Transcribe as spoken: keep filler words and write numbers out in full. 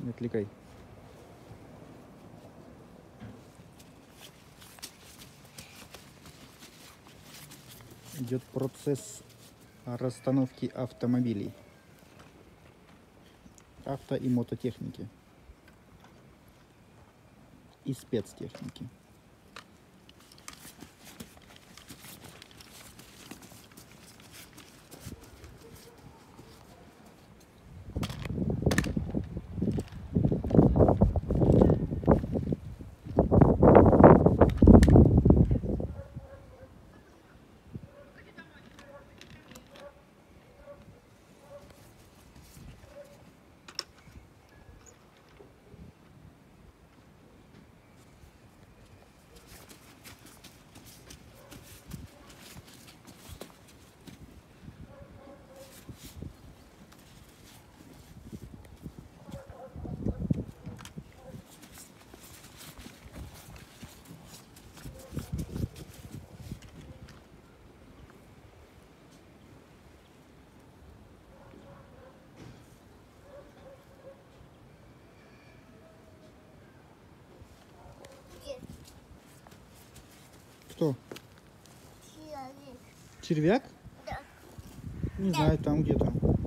Не отвлекай. Идет процесс расстановки автомобилей, авто и мототехники и спецтехники. Кто? Человек. Червяк? Да. Не Да. знаю, там где-то.